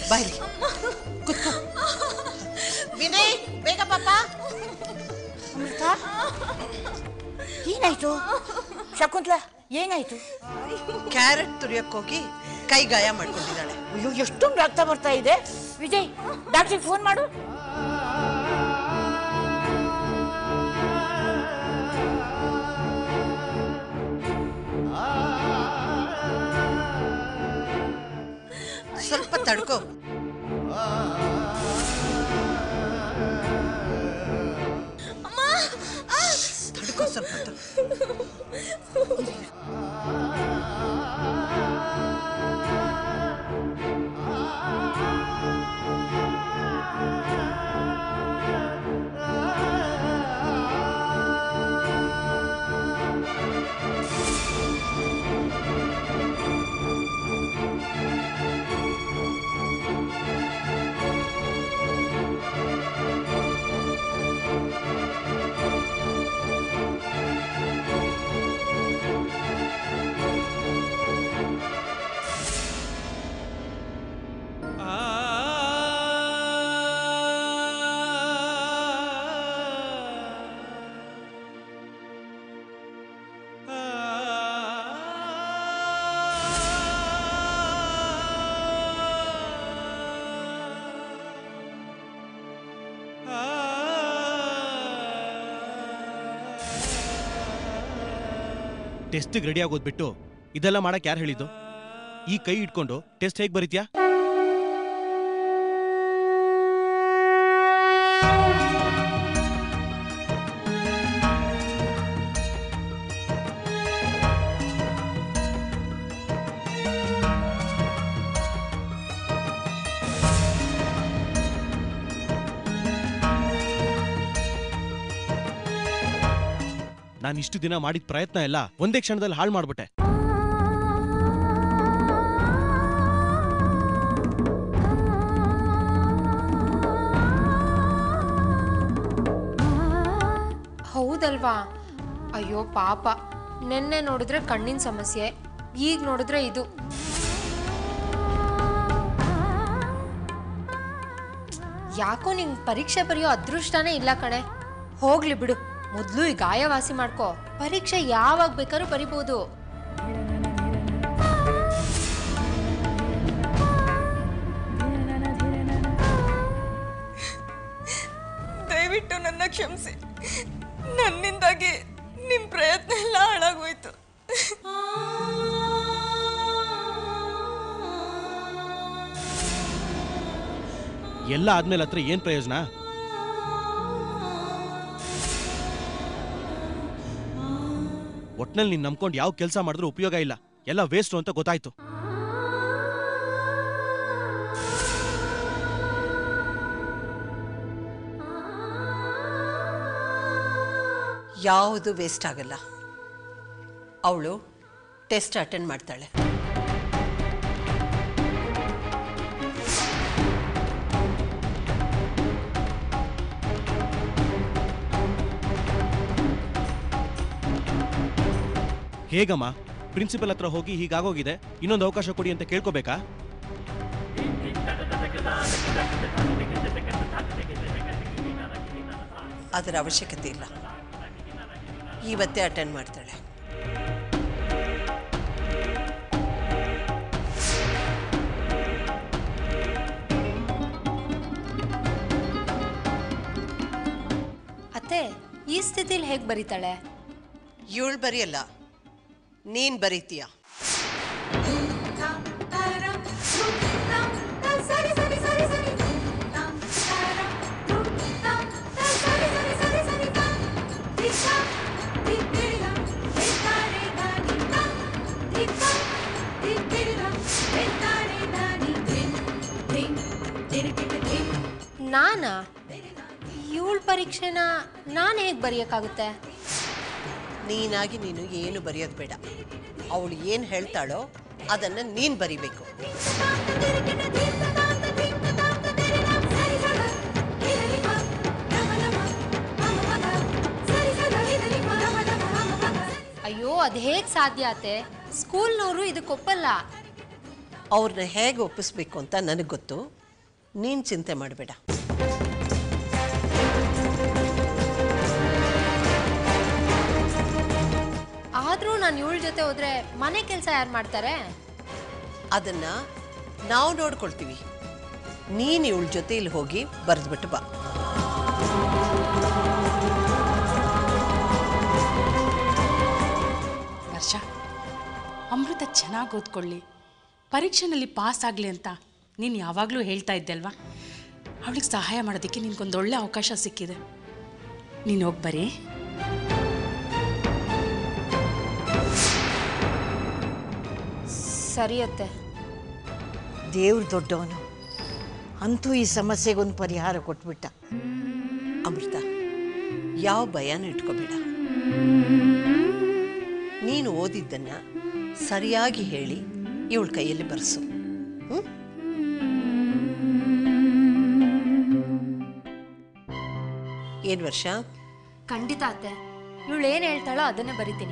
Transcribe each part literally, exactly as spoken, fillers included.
ಬಾಯ್ಲಿ ಕೂತ್ಕೋ. ವಿನಯ್ ಬೇಗ ಪಾಪ. ಅಮೃತ ಏನಾಯ್ತು? ಶಕುಂತಲಾ ಏನಾಯ್ತು? ಕ್ಯಾರೆಟ್ ತುರಿಯಕ್ಕೋಗಿ ಕೈ ಗಾಯ ಮಾಡ್ಕೊಂಡಿದ್ದಾಳೆ. ಅಯ್ಯೋ ಎಷ್ಟೊಂದು ರಕ್ತ ಬರ್ತಾ ಇದೆ. ವಿಜಯ್ ಡಾಕ್ಟ್ರಿಗೆ ಫೋನ್ ಮಾಡು. ಸ್ವಲ್ಪ ತಡ್ಕೋ. ತಡ್ಕೋ ಸ್ವಲ್ಪ. ಟೆಸ್ಟಿಗೆ ರೆಡಿ ಆಗೋದು ಬಿಟ್ಟು ಇದೆಲ್ಲ ಮಾಡಕ್ಕೆ ಯಾರು ಹೇಳಿದ್ದು? ಈ ಕೈ ಇಟ್ಕೊಂಡು ಟೆಸ್ಟ್ ಹೇಗೆ ಬರೀತ್ಯಾ? ನಾನು ಇಷ್ಟು ದಿನ ಮಾಡಿದ ಪ್ರಯತ್ನ ಎಲ್ಲ ಒಂದೇ ಕ್ಷಣದಲ್ಲಿ ಹಾಳು ಮಾಡ್ಬಿಟ್ಟೆ. ಹೌದಲ್ವಾ? ಅಯ್ಯೋ ಪಾಪ, ನೆನ್ನೆ ನೋಡಿದ್ರೆ ಕಣ್ಣಿನ ಸಮಸ್ಯೆ, ಈಗ ನೋಡಿದ್ರೆ ಇದು. ಯಾಕೋ ನಿಂಗೆ ಪರೀಕ್ಷೆ ಬರೆಯೋ ಅದೃಷ್ಟನೇ ಇಲ್ಲ ಕಣೆ. ಹೋಗ್ಲಿ ಬಿಡು, ಮೊದಲು ಈ ಗಾಯ ವಾಸಿ ಮಾಡ್ಕೋ. ಪರೀಕ್ಷೆ ಯಾವಾಗ ಬೇಕಾದ್ರೂ ಬರಿಬೋದು. ದಯವಿಟ್ಟು ನನ್ನ ಕ್ಷಮಿಸಿ. ನನ್ನಿಂದಾಗಿ ನಿಮ್ಮ ಪ್ರಯತ್ನ ಎಲ್ಲ ಹಾಳಾಗೋಯ್ತು. ಎಲ್ಲ ಆದ್ಮೇಲೆ ಹತ್ರ ಏನ್ ಪ್ರಯೋಜನ? ಒಟ್ನಲ್ಲಿ ನೀನ್ ನಂಬ್ಕೊಂಡು ಯಾವ ಕೆಲಸ ಮಾಡಿದ್ರೂ ಉಪಯೋಗ ಇಲ್ಲ, ಎಲ್ಲ ವೇಸ್ಟ್ ಅಂತ ಗೊತ್ತಾಯ್ತು. ಯಾವುದು ವೇಸ್ಟ್ ಆಗಲ್ಲ. ಅವಳು ಟೆಸ್ಟ್ ಅಟೆಂಡ್ ಮಾಡ್ತಾಳೆ. ಹೇಗಮ್ಮ? ಪ್ರಿನ್ಸಿಪಲ್ ಹತ್ರ ಹೋಗಿ ಹೀಗಾಗೋಗಿದೆ, ಇನ್ನೊಂದು ಅವಕಾಶ ಕೊಡಿ ಅಂತ ಕೇಳ್ಕೋಬೇಕಾ? ಅದರ ಅವಶ್ಯಕತೆ ಇಲ್ಲ. ಇವತ್ತೇ ಅಟೆಂಡ್ ಮಾಡ್ತಾಳೆ. ಅತ್ತೆ, ಈ ಸ್ಥಿತಿಲಿ ಹೇಗೆ ಬರೀತಾಳೆ? ಇವಳು ಬರೆಯಲ್ಲ, ನೀನ್ ಬರೀತೀಯ. ನಾನಾ? ಇವಳ ಪರೀಕ್ಷೆನ ನಾನು ಹೇಗೆ ಬರೆಯೋಕ್ಕಾಗುತ್ತೆ? ನೀನಾಗಿ ನೀನು ಏನು ಬರೆಯೋದು ಬೇಡ. ಅವಳು ಏನು ಹೇಳ್ತಾಳೋ ಅದನ್ನು ನೀನು ಬರಿಬೇಕು. ಅಯ್ಯೋ, ಅದು ಹೇಗೆ ಸಾಧ್ಯ ಆತೆ? ಸ್ಕೂಲ್ನವರು ಇದಕ್ಕೆ ಒಪ್ಪಲ್ಲ. ಅವ್ರನ್ನ ಹೇಗೆ ಒಪ್ಪಿಸ್ಬೇಕು ಅಂತ ನನಗೆ ಗೊತ್ತು. ನೀನು ಚಿಂತೆ ಮಾಡಬೇಡ. ಆದ್ರೂ ನಾನು ಇವಳ ಜೊತೆ ಹೋದ್ರೆ ಮನೆ ಕೆಲಸ ಯಾರು ಮಾಡ್ತಾರೆ? ಅದನ್ನ ನಾವು ನೋಡ್ಕೊಳ್ತೀವಿ. ನೀನು ಇವಳ ಜೊತೆ ಇಲ್ಲಿ ಹೋಗಿ ಬರೆದ್ಬಿಟ್ಟು ಬಾ. ವರ್ಷ ಅಮೃತ ಚೆನ್ನಾಗಿ ಓದ್ಕೊಳ್ಳಿ, ಪರೀಕ್ಷೆನಲ್ಲಿ ಪಾಸ್ ಆಗಲಿ ಅಂತ ನೀನು ಯಾವಾಗಲೂ ಹೇಳ್ತಾ ಇದ್ದೆ ಅಲ್ವಾ? ಅವಳಿಗೆ ಸಹಾಯ ಮಾಡೋದಕ್ಕೆ ನಿನ್ಗೊಂದೊಳ್ಳೆ ಅವಕಾಶ ಸಿಕ್ಕಿದೆ. ನೀನು ಹೋಗಿ ಬರೀ. ಸರಿಯತ್ತೆ. ದೇವ್ರು ದೊಡ್ಡವನು, ಅಂತೂ ಈ ಸಮಸ್ಯೆಗೊಂದು ಪರಿಹಾರ ಕೊಟ್ಬಿಟ್ಟ. ಅಮೃತ, ಯಾವ ಭಯನೂ ಇಟ್ಕೋಬೇಡ. ನೀನು ಓದಿದ್ದನ್ನ ಸರಿಯಾಗಿ ಹೇಳಿ ಇವಳ ಕೈಯಲ್ಲಿ ಬರೆಸು. ಹ್ಞೂ ಏನು ವರ್ಷ? ಖಂಡಿತ ಅತ್ತೆ, ಇವಳು ಏನು ಹೇಳ್ತಾಳೋ ಅದನ್ನೇ ಬರಿತೀನಿ.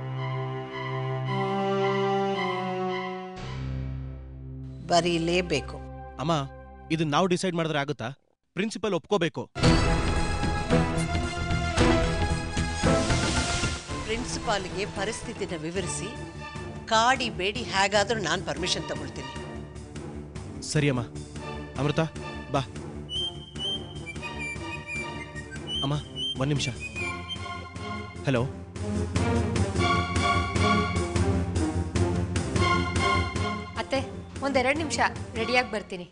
ಬರೀಲೇಬೇಕು. ಅಮ್ಮ, ಇದನ್ನ ನಾವು ಡಿಸೈಡ್ ಮಾಡಿದ್ರೆ ಆಗುತ್ತಾ? ಪ್ರಿನ್ಸಿಪಲ್ ಒಪ್ಕೋಬೇಕು. ಪ್ರಿನ್ಸಿಪಾಲ್ಗೆ ಪರಿಸ್ಥಿತಿನ ವಿವರಿಸಿ ಕಾಡಿ ಬೇಡಿ ಹೇಗಾದರೂ ನಾನು ಪರ್ಮಿಷನ್ ತಗೊಳ್ತೀನಿ. ಸರಿ ಅಮ್ಮ. ಅಮೃತ ಬಾ. ಅಮ್ಮ ಒಂದು ನಿಮಿಷ. ಹಲೋ. ಅತ್ತೆ, ಒಂದೆರಡು ನಿಮಿಷ, ರೆಡಿಯಾಗಿ ಬರ್ತೀನಿ.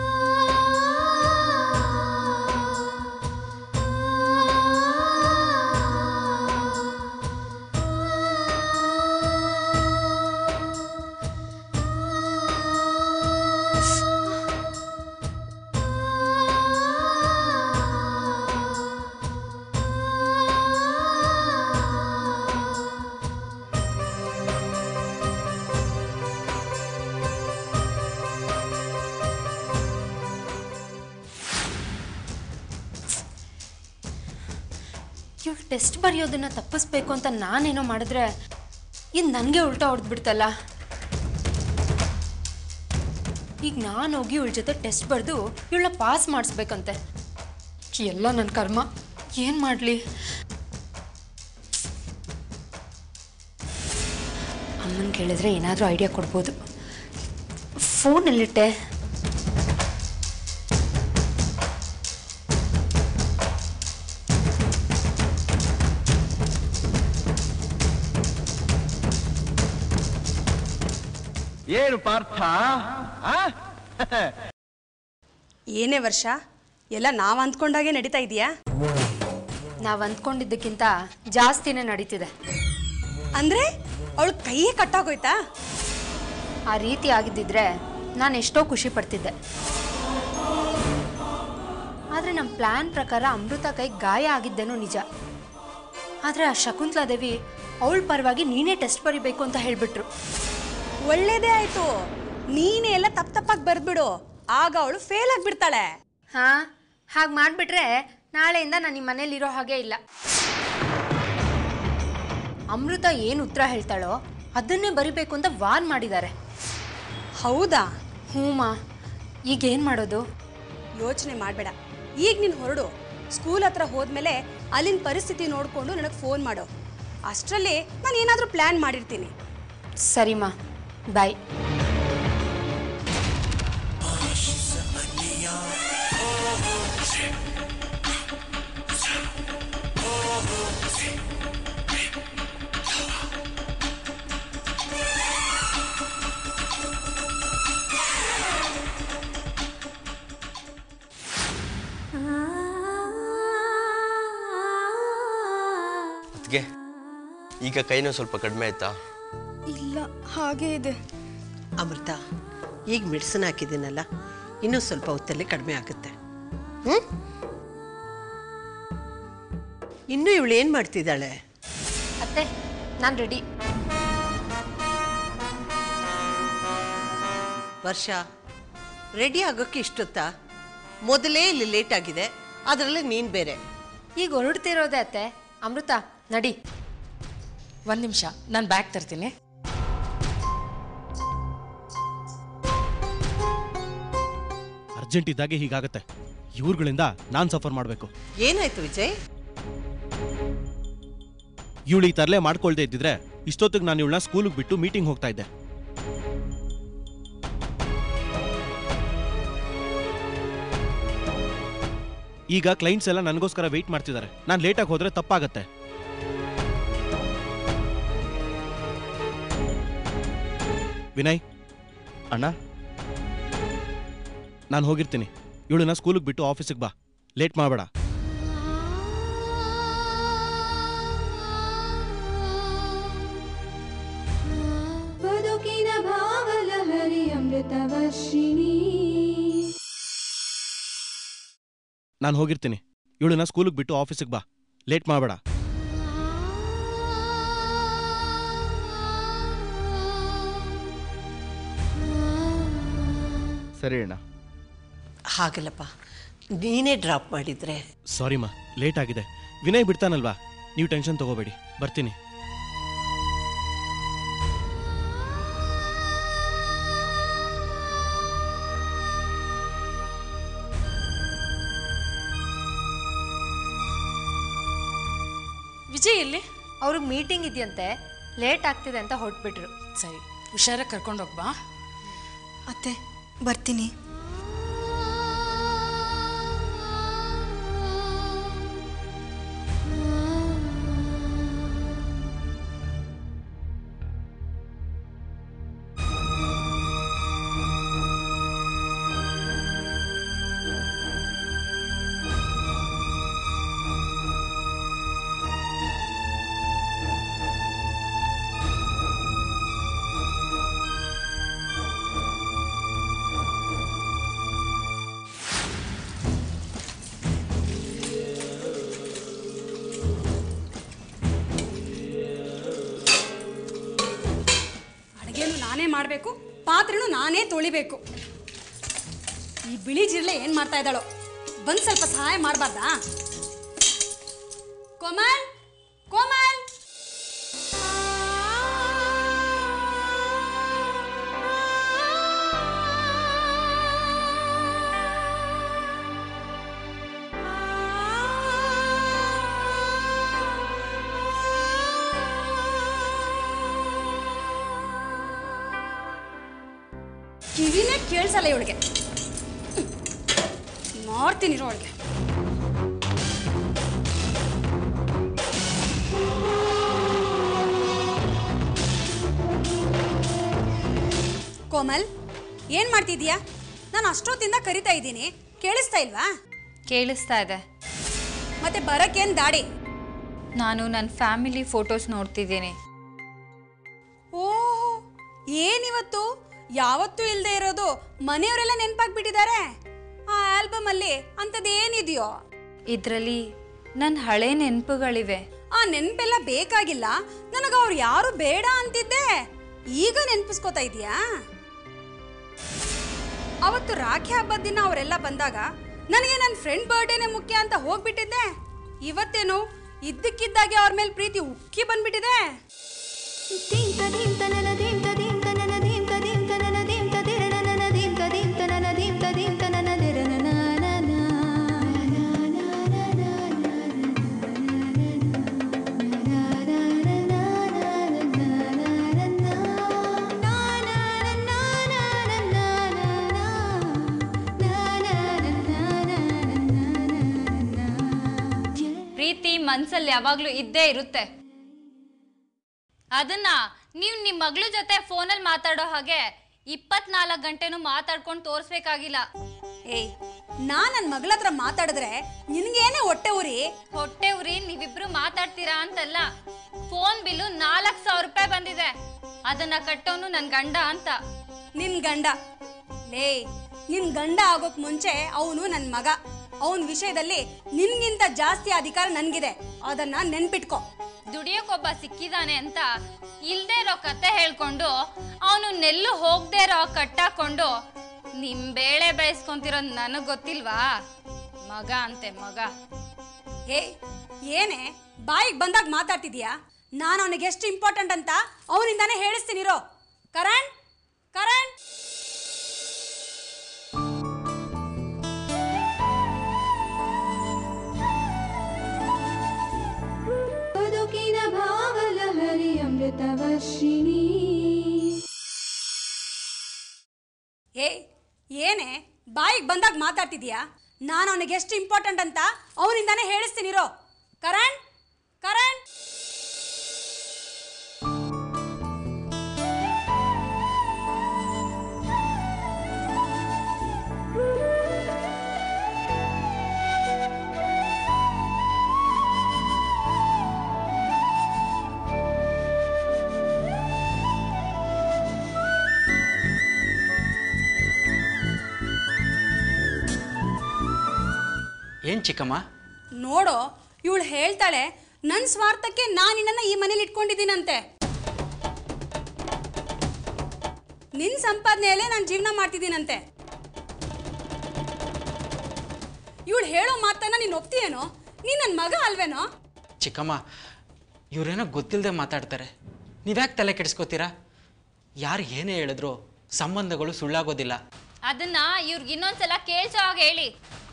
ಇವಳು ಟೆಸ್ಟ್ ಬರೆಯೋದನ್ನ ತಪ್ಪಿಸ್ಬೇಕು ಅಂತ ನಾನೇನೋ ಮಾಡಿದ್ರೆ ಇದು ನನಗೆ ಉಲ್ಟಾ ಹೊಡೆದ್ಬಿಡ್ತಲ್ಲ. ಈಗ ನಾನು ಹೋಗಿ ಇವಳ ಜೊತೆ ಟೆಸ್ಟ್ ಬರೆದು ಇವಳನ್ನ ಪಾಸ್ ಮಾಡಿಸ್ಬೇಕಂತೆ. ಎಲ್ಲ ನನ್ನ ಕರ್ಮ. ಏನು ಮಾಡಲಿ? ಅಮ್ಮನ ಕೇಳಿದ್ರೆ ಏನಾದರೂ ಐಡಿಯಾ ಕೊಡ್ಬೋದು. ಫೋನಲ್ಲಿಟ್ಟೆ. ಏನು ಪಾರ್ಥ? ಏನೇ ವರ್ಷ, ಎಲ್ಲ ನಾವು ಅಂದ್ಕೊಂಡಾಗೆ ನಡೀತಾ ಇದೆಯಾ? ನಾವು ಅಂದ್ಕೊಂಡಿದ್ದಕ್ಕಿಂತ ಜಾಸ್ತಿನೇ ನಡೀತಿದೆ. ಅಂದ್ರೆ ಅವಳು ಕೈಯೇ ಕಟ್ಟಾಗೋಯ್ತಾ? ಆ ರೀತಿ ಆಗಿದ್ದಿದ್ರೆ ನಾನು ಎಷ್ಟೋ ಖುಷಿ ಪಡ್ತಿದ್ದೆ. ಆದರೆ ನಮ್ಮ ಪ್ಲ್ಯಾನ್ ಪ್ರಕಾರ ಅಮೃತ ಕೈ ಗಾಯ ಆಗಿದ್ದೇನೋ ನಿಜ. ಆದರೆ ಆ ಶಕುಂತಲಾದೇವಿ ಅವಳ ಪರವಾಗಿ ನೀನೇ ಟೆಸ್ಟ್ ಬರಿಬೇಕು ಅಂತ ಹೇಳಿಬಿಟ್ರು. ಒಳ್ಳೇದೇ ಆಯ್ತು. ನೀನೇ ಎಲ್ಲ ತಪ್ಪು ತಪ್ಪಾಗಿ ಬರ್ದ್ಬಿಡು, ಆಗ ಅವಳು ಫೇಲ್ ಆಗಿಬಿಡ್ತಾಳೆ. ಹಾಂ, ಹಾಗೆ ಮಾಡಿಬಿಟ್ರೆ ನಾಳೆಯಿಂದ ನಾನು ನಿಮ್ಮ ಮನೇಲಿರೋ ಹಾಗೆ ಇಲ್ಲ. ಅಮೃತ ಏನು ಉತ್ತರ ಹೇಳ್ತಾಳೋ ಅದನ್ನೇ ಬರಿಬೇಕು ಅಂತ ವಾನ್ ಮಾಡಿದ್ದಾರೆ. ಹೌದಾ? ಹ್ಞೂಮಾ. ಈಗೇನು ಮಾಡೋದು? ಯೋಚನೆ ಮಾಡಬೇಡ. ಈಗ ನೀನು ಹೊರಡು. ಸ್ಕೂಲ್ ಹತ್ರ ಹೋದ್ಮೇಲೆ ಅಲ್ಲಿನ ಪರಿಸ್ಥಿತಿ ನೋಡಿಕೊಂಡು ನನಗೆ ಫೋನ್ ಮಾಡು. ಅಷ್ಟರಲ್ಲಿ ನಾನು ಏನಾದರೂ ಪ್ಲ್ಯಾನ್ ಮಾಡಿರ್ತೀನಿ. ಸರಿಮಾ, ಬಾಯ್. ಅದ್ಗೆ ಈಗ ಕೈನೂ ಸ್ವಲ್ಪ ಕಡಿಮೆ ಆಯ್ತಾ? ಇಲ್ಲ, ಹಾಗೇ ಇದೆ. ಅಮೃತ, ಈಗ ಮೆಡಿಸಿನ್ ಹಾಕಿದ್ದೀನಲ್ಲ, ಇನ್ನೂ ಸ್ವಲ್ಪ ಹೊತ್ತಲ್ಲಿ ಕಡಿಮೆ ಆಗುತ್ತೆ. ಹ್ಞೂ ಇನ್ನೂ ಇವಳು ಏನು ಮಾಡ್ತಿದ್ದಾಳೆ? ಅತ್ತೆ, ನಾನು ರೆಡಿ. ವರ್ಷ, ರೆಡಿ ಆಗೋಕ್ಕೆ ಇಷ್ಟೊತ್ತಾ? ಮೊದಲೇ ಇಲ್ಲಿ ಲೇಟ್ ಆಗಿದೆ, ಅದರಲ್ಲಿ ನೀನು ಬೇರೆ. ಈಗ ಹೊರಡ್ತಿರೋದೆ ಅತ್ತೆ. ಅಮೃತ, ನಡಿ. ಒಂದು ನಿಮಿಷ, ನಾನು ಬ್ಯಾಗ್ ತರ್ತೀನಿ. ಅರ್ಜೆಂಟ್ ಇದ್ದಾಗೆ ಹೀಗಾಗತ್ತೆ. ಇವ್ರುಗಳಿಂದ ನಾನು ಸಫರ್ ಮಾಡಬೇಕು. ಏನಾಯ್ತು ವಿಜಯ್? ಇವಳು ಈ ತರಲೆ ಮಾಡ್ಕೊಳ್ದೆ ಇದ್ದಿದ್ರೆ ಇಷ್ಟೊತ್ತಿಗೆ ನಾನು ಇವಳನ್ನ ಸ್ಕೂಲಿಗೆ ಬಿಟ್ಟು ಮೀಟಿಂಗ್ ಹೋಗ್ತಾ ಇದ್ದೆ. ಈಗ ಕ್ಲೈಂಟ್ಸ್ ಎಲ್ಲ ನನಗೋಸ್ಕರ ವೆಯ್ಟ್ ಮಾಡ್ತಿದ್ದಾರೆ. ನಾನು ಲೇಟಾಗಿ ಹೋದ್ರೆ ತಪ್ಪಾಗತ್ತೆ. ವಿನಯ್ ಅಣ್ಣ, ನಾನು ಹೋಗಿರ್ತೀನಿ. ಇವಳನ್ನ ಸ್ಕೂಲಿಗೆ ಬಿಟ್ಟು ಆಫೀಸಿಗೆ ಬಾ, ಲೇಟ್ ಮಾಡಬೇಡ. ಬದುಕಿನ ಭಾವಲಹರಿ ಅಮೃತವರ್ಷಿಣಿ. ನಾನು ಹೋಗಿರ್ತೀನಿ. ಇವಳನ್ನ ಸ್ಕೂಲಿಗೆ ಬಿಟ್ಟು ಆಫೀಸಿಗೆ ಬಾ, ಲೇಟ್ ಮಾಡಬೇಡ. ಸರಿ ಅಣ್ಣ. ಹಾಗಲ್ಲಪ್ಪ, ನೀನೇ ಡ್ರಾಪ್ ಮಾಡಿದ್ರೆ. ಸಾರಿ ಮಾ, ಲೇಟ್ ಆಗಿದೆ. ವಿನಯ್ ಬಿಡ್ತಾನಲ್ವಾ, ನೀವು ಟೆನ್ಷನ್ ತಗೋಬೇಡಿ. ಬರ್ತೀನಿ. ವಿಜಯ್ ಎಲ್ಲಿ? ಅವ್ರಿಗೆ ಮೀಟಿಂಗ್ ಇದೆಯಂತೆ, ಲೇಟ್ ಆಗ್ತಿದೆ ಅಂತ ಹೊರಟ್ಬಿಟ್ರು. ಸರಿ, ಹುಷಾರಾಗಿ ಕರ್ಕೊಂಡೋಗ್ಬಾ. ಅತ್ತೆ ಬರ್ತೀನಿ. ನಾನೇ ಮಾಡಬೇಕು, ಪಾತ್ರೆನೂ ನಾನೇ ತೊಳಿಬೇಕು. ಈ ಬಿಳಿ ಜಿರ್ಲೆ ಏನು ಮಾಡ್ತಾ ಇದ್ದಾಳೋ, ಬಂದು ಸ್ವಲ್ಪ ಸಹಾಯ ಮಾಡಬಾರ್ದಾ? ಕೋಮಲ್, ಕೋಮಲ್, ಕಿವಿನೇ ಕೇಳಿಸಲ್ಲ ಇವಳಿಗೆ. ಮಾಡ್ತೀನಿ ಅವಳಿಗೆ. ಕೋಮಲ್, ಏನ್ ಮಾಡ್ತಿದೀಯಾ? ನಾನು ಅಷ್ಟೊತ್ತಿಂದ ಕರಿತಾ ಇದ್ದೀನಿ, ಕೇಳಿಸ್ತಾ ಇಲ್ವಾ? ಕೇಳಿಸ್ತಾ ಇದೆ. ಮತ್ತೆ ಬರಕ್ಕೇನ್ ದಾಡಿ? ನಾನು ನನ್ನ ಫ್ಯಾಮಿಲಿ ಫೋಟೋಸ್ ನೋಡ್ತಿದ್ದೀನಿ. ಓಹೋ, ಏನಿವತ್ತು ಯಾವತ್ತೂ ಇಲ್ಲದೆ ಇರೋದು ಮನೆಯವರೆಲ್ಲ ನೆನಪಾಗ್ಬಿಟ್ಟಿದ್ದಾರೆ. ಆ ಆಲ್ಬಮ್ ಅಲ್ಲಿ ಅಂಥದ್ದೇನಿದೆಯೋ? ಇದರಲ್ಲಿ ನನ್ನ ಹಳೆ ನೆನಪುಗಳಿವೆ. ಆ ನೆನಪೆಲ್ಲ ಬೇಕಾಗಿಲ್ಲ ನನಗೆ. ಅವ್ರು ಯಾರು ಬೇಡ ಅಂತಿದ್ದೆ, ಈಗ ನೆನಪಿಸ್ಕೋತಾ ಇದೀಯಾ? ಅವತ್ತು ರಾಖಿ ಹಬ್ಬದ ದಿನ ಅವರೆಲ್ಲ ಬಂದಾಗ ನನಗೆ ನನ್ನ ಫ್ರೆಂಡ್ ಬರ್ಡೇನೆ ಮುಖ್ಯ ಅಂತ ಹೋಗ್ಬಿಟ್ಟಿದ್ದೆ. ಇವತ್ತೇನು ಇದ್ದಕ್ಕಿದ್ದಾಗೆ ಅವ್ರ ಮೇಲೆ ಪ್ರೀತಿ ಉಕ್ಕಿ ಬಂದ್ಬಿಟ್ಟಿದೆ. ಪ್ರೀತಿ ಮನ್ಸಲ್ಲಿ ಯಾವಾಗ್ಲೂ ಇದ್ದೇ ಇರುತ್ತೆ. ಅದನ್ನ ನೀವು ನಿಮ್ಮ ಮಗಳ ಜೊತೆ ಫೋನಲ್ಲಿ ಮಾತಾಡೋ ಹಾಗೆ ಇಪ್ಪತ್ನಾಲ್ಕು ಗಂಟೆನೂ ಮಾತಾಡ್ಕೊಂಡು ತೋರಿಸ್ಬೇಕಾಗಿಲ್ಲ. ಏಯ್, ನಾ ನನ್ನ ಮಗಳ ಹತ್ರ ಮಾತಾಡಿದ್ರೆ ನಿನ್ಗೇನೆ ಹೊಟ್ಟೆ ಉರಿ? ಹೊಟ್ಟೆ ಉರಿ ನೀವಿಬ್ರು ಮಾತಾಡ್ತೀರಾ ಅಂತಲ್ಲ. ಫೋನ್ ಬಿಲ್ಲು ನಾಲ್ಕು ಸಾವಿರ ರೂಪಾಯಿ ಬಂದಿದೆ. ಅದನ್ನ ಕಟ್ಟೋನು ನನ್ನ ಗಂಡ ಅಂತ. ನಿನ್ ಗಂಡ? ಲೇ, ನಿನ್ ಗಂಡ ಆಗೋಕ್ ಮುಂಚೆ ಅವನು ನನ್ನ ಮಗ. ಅವನ ವಿಷಯದಲ್ಲಿ ನಿನ್ಗಿಂತ ಜಾಸ್ತಿ ಅಧಿಕಾರ ನನ್ಗಿದೆ, ಅದನ್ನ ನೆನ್ಪಿಟ್ಕೊ. ದುಡಿಯೋಕೊಬ್ಬ ಸಿಕ್ಕಿದಾನೆ ಅಂತ ಇಲ್ದೇ ಇರೋ ಕತೆ ಹೇಳ್ಕೊಂಡು ಅವನು ನೆಲ್ಲು ಹೋಗದೆ ಇರೋ ಕಟ್ಟಾಕೊಂಡು ನಿಮ್ ಬೇಳೆ ಬೇಯಿಸ್ಕೊಂತಿರೋದು ನನಗ್ ಗೊತ್ತಿಲ್ವಾ? ಮಗ ಅಂತೆ ಮಗ. ಏ, ಏನೇ ಬಾಯಿಗೆ ಬಂದಾಗ ಮಾತಾಡ್ತಿದೀಯಾ? ನಾನು ಅವನಿಗೆ ಎಷ್ಟು ಇಂಪಾರ್ಟೆಂಟ್ ಅಂತ ಅವನಿಂದಾನೇ ಹೇಳಿಸ್ತೀನಿರೋ. ಕರಣ್, ಕರಣ್, ಅಮೃತವರ್ಷಿಣಿ. ಏ ಏನೇ ಬಾಯಿಗೆ ಬಂದಾಗ ಮಾತಾಡ್ತಿದ್ಯಾ? ನಾನು ಅವನಿಗೆ ಎಷ್ಟು ಇಂಪಾರ್ಟೆಂಟ್ ಅಂತ ಅವನಿಂದಾನೇ ಹೇಳಿಸ್ತೀನಿರೋ. ಕರಣ್ ಕರಣ್ ಏನ್ ಚಿಕ್ಕಮ್ಮ? ನೋಡೋ, ಇವಳು ಹೇಳ್ತಾಳೆ ನನ್ನ ಸ್ವಾರ್ಥಕ್ಕೆ ನಾನು ನಿನ್ನನ್ನು ಈ ಮನೇಲಿ ಇಟ್ಕೊಂಡಿದ್ದೀನಂತೆ. ನಿನ್ನ ಸಂಪಾದನೆಯಲ್ಲೇ ನಾನು ಜೀವನ ಮಾಡ್ತಿದ್ದೀನಂತೆ. ಇವಳು ಹೇಳೋ ಮಾತನ್ನ ನೀನು ಒಪ್ತೀಯೇನೋ? ನೀನು ನನ್ನ ಮಗ ಅಲ್ವೇನೋ? ಚಿಕ್ಕಮ್ಮ, ಇವ್ರೇನೋ ಗೊತ್ತಿಲ್ಲದೆ ಮಾತಾಡ್ತಾರೆ. ನೀವ್ಯಾಕೆ ತಲೆ ಕೆಡಿಸ್ಕೋತೀರಾ? ಯಾರು ಏನೇ ಹೇಳಿದ್ರು ಸಂಬಂಧಗಳು ಸುಳ್ಳಾಗೋದಿಲ್ಲ. ಅದನ್ನ ಇವ್ರಿಗೆ ಇನ್ನೊಂದ್ಸಲ ಕೇಳ್ಸೋ ಹಾಗೆ ಹೇಳಿ.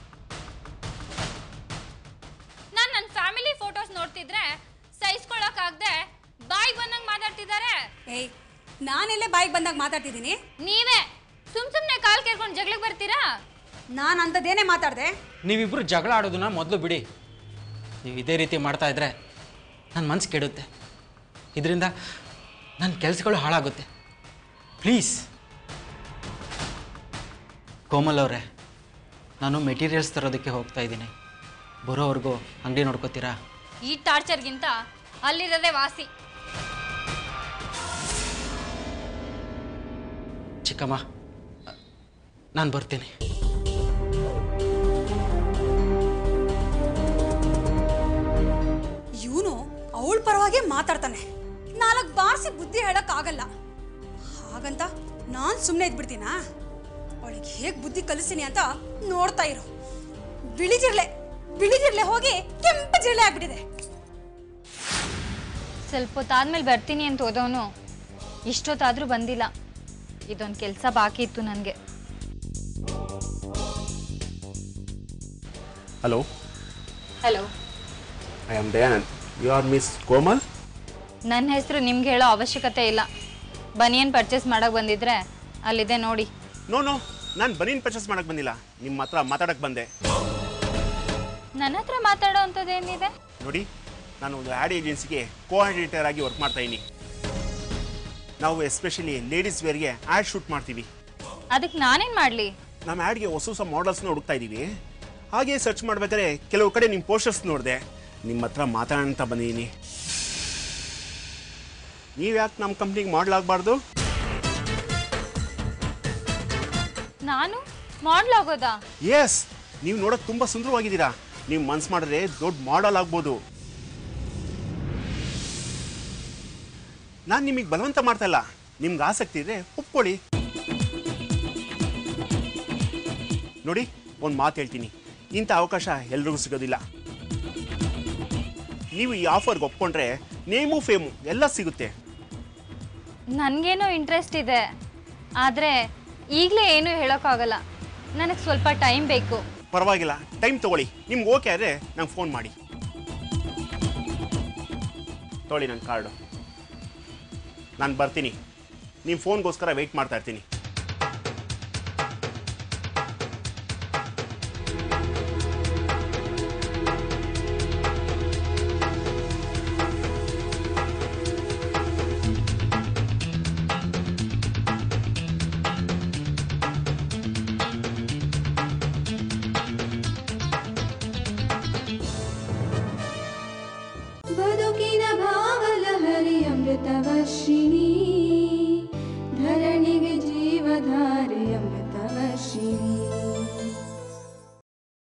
ನಾನು ನನ್ನ ಫ್ಯಾಮಿಲಿ ಫೋಟೋಸ್ ನೋಡ್ತಿದ್ರೆ ಸಹಿಸ್ಕೊಳ್ಳೋಕ್ಕಾಗದೆ ಬಾಯಿಗೆ ಬಂದಂಗೆ ಮಾತಾಡ್ತಿದ್ದಾರೆ. ಏಯ್, ನಾನೆಲ್ಲೇ ಬಾಯಿಗೆ ಬಂದಾಗ ಮಾತಾಡ್ತಿದ್ದೀನಿ? ನೀವೇ ಸುಮ್ ಸುಮ್ಮನೆ ಕಾಲ್ ಕೇಳ್ಕೊಂಡು ಜಗಳಕ್ಕೆ ಬರ್ತೀರಾ? ನಾನು ಅಂಥದ್ದೇನೇ ಮಾತಾಡಿದೆ? ನೀವಿಬ್ಬರು ಜಗಳ ಆಡೋದನ್ನ ಮೊದಲು ಬಿಡಿ. ನೀವು ಇದೇ ರೀತಿ ಮಾಡ್ತಾ ಇದ್ರೆ ನನ್ನ ಮನಸ್ಸು ಕೆಡುತ್ತೆ. ಇದರಿಂದ ನನ್ನ ಕೆಲಸಗಳು ಹಾಳಾಗುತ್ತೆ. ಪ್ಲೀಸ್ ಕೋಮಲ್ ಅವರೇ, ನಾನು ಮೆಟೀರಿಯಲ್ಸ್ ತರೋದಕ್ಕೆ ಹೋಗ್ತಾ ಇದ್ದೀನಿ. ಬರೋವರೆಗೂ ಅಂಗಡಿ ನೋಡ್ಕೋತೀರಾ? ಈ ಟಾರ್ಚರ್ಗಿಂತ ಅಲ್ಲಿರೋದೇ ವಾಸಿ. ಚಿಕ್ಕಮ್ಮ, ನಾನು ಬರ್ತೀನಿ. ಇವನು ಅವಳ ಪರವಾಗಿ ಮಾತಾಡ್ತಾನೆ. ನಾಲ್ಕು ಬಾರಿಸಿ ಬುದ್ಧಿ ಹೇಳಕ್ಕಾಗಲ್ಲ. ಹಾಗಂತ ನಾನು ಸುಮ್ಮನೆ ಇದ್ಬಿಡ್ತೀನಾ? ಅವಳಿಗೆ ಹೇಗೆ ಬುದ್ಧಿ ಕಲಿಸ್ತೀನಿ ಅಂತ ನೋಡ್ತಾ ಇರು. ಬಿಳಿ ಜಿರ್ಲೆ ಬಿಳಿ ಜಿರ್ಲೆ ಹೋಗಿ ಕೆಂಪು ಜಿರ್ಲೆ ಆಗ್ಬಿಟ್ಟಿದೆ. ಸ್ವಲ್ಪ ಹೊತ್ತಾದ್ಮೇಲೆ ಬರ್ತೀನಿ ಅಂತ ಹೋದವನು ಇಷ್ಟೊತ್ತಾದ್ರೂ ಬಂದಿಲ್ಲ. ಇದೊಂದು ಕೆಲಸ ಬಾಕಿ ಇತ್ತು ನನಗೆ. Hello hello, I am Dayanand. You are miss Komal? ನನ್ನ ಹೆಸರು ನಿಮ್ಗೆ ಹೇಳೋ ಅವಶ್ಯಕತೆ ಇಲ್ಲ. ಬನಿಯನ್ ಪರ್ಚೇಸ್ ಮಾಡಕ್ಕೆ ಬಂದಿದ್ರೆ ಅಲ್ಲಿದೆ ನೋಡಿ. ನೋ ನೋ, ನಾನು ಬನೀನ್ ಪರ್ಚೇಸ್ ಮಾಡಕ್ಕೆ ಬಂದಿಲ್ಲ, ನಿಮ್ಮ ಹತ್ರ ಮಾತಾಡಕ್ಕೆ ಬಂದೆ. ನನ್ನ ಹತ್ರ ಮಾತಾಡೋ ಅಂಥದ್ದು ಏನಿದೆ? ನೋಡಿ, ನಾನು ಒಂದು ಆ್ಯಡ್ ಏಜೆನ್ಸಿಗೆ ಕೋಆರ್ಡಿನೇಟರ್ ಆಗಿ ವರ್ಕ್ ಮಾಡ್ತಾ ಇದ್ದೀನಿ. ನಾವು ಎಸ್ಪೆಷಲಿ ಲೇಡೀಸ್ ವೇರ್ಗೆ ಆ್ಯಡ್ ಶೂಟ್ ಮಾಡ್ತೀವಿ. ಅದಕ್ಕೆ ನಾನೇನು ಮಾಡಲಿ? ನಮ್ಮ ಆ್ಯಡ್ಗೆ ಹೊಸ ಹೊಸ ಮಾಡಲ್ಸ್ನ ಹುಡುಕ್ತಾ ಇದ್ದೀವಿ. ಹಾಗೆ ಸರ್ಚ್ ಮಾಡ್ಬೇಕಾದ್ರೆ ಕೆಲವು ಕಡೆ ನಿಮ್ಮ ಪೋಸ್ಟರ್ಸ್ ನೋಡಿದೆ. ನಿಮ್ಮ ಹತ್ರ ಮಾತಾಡೋಣ ಅಂತ ಬಂದಿದ್ದೀನಿ. ನೀವು ಯಾಕೆ ನಮ್ಮ ಕಂಪ್ನಿಗೆ ಮಾಡಲಾಗಬಾರ್ದು? ನಾನು ಮಾಡ್ಲಾಗೋದಾ? ಎಸ್, ನೀವು ನೋಡೋಕೆ ತುಂಬ ಸುಂದರವಾಗಿದ್ದೀರಾ. ನೀವು ಮನ್ಸು ಮಾಡಿದ್ರೆ ದೊಡ್ಡ ಮಾಡಲ್ ಆಗ್ಬೋದು. ನಾನು ನಿಮಗೆ ಬಲವಂತ ಮಾಡ್ತಾ ಇಲ್ಲ. ನಿಮ್ಗೆ ಆಸಕ್ತಿ ಇದ್ರೆ ಒಪ್ಕೊಳ್ಳಿ. ನೋಡಿ, ಒಂದು ಮಾತು ಹೇಳ್ತೀನಿ, ಇಂಥ ಅವಕಾಶ ಎಲ್ರಿಗೂ ಸಿಗೋದಿಲ್ಲ. ನೀವು ಈ ಆಫರ್ಗೆ ಒಪ್ಕೊಂಡ್ರೆ ನೇಮು ಫೇಮು ಎಲ್ಲ ಸಿಗುತ್ತೆ. ನನಗೇನೋ ಇಂಟ್ರೆಸ್ಟ್ ಇದೆ, ಆದರೆ ಈಗಲೇ ಏನೂ ಹೇಳೋಕ್ಕಾಗಲ್ಲ. ನನಗೆ ಸ್ವಲ್ಪ ಟೈಮ್ ಬೇಕು. ಪರವಾಗಿಲ್ಲ, ಟೈಮ್ ತೊಗೊಳ್ಳಿ. ನಿಮ್ಗೆ ಓಕೆ ಆದರೆ ನಂಗೆ ಫೋನ್ ಮಾಡಿ. ತೊಗೊಳ್ಳಿ ನನ್ನ ಕಾರ್ಡು. ನಾನು ಬರ್ತೀನಿ. ನಿಮ್ಮ ಫೋನ್ಗೋಸ್ಕರ ವೆಯ್ಟ್ ಮಾಡ್ತಾ ಇರ್ತೀನಿ. ಬದುಕಿನ ಭಾವಲಹರಿ ಅಮೃತವರ್ಷಿಣಿ, ಧರಣಿಗೆ ಜೀವಧಾರೆ ಅಮೃತವರ್ಷಿಣಿ.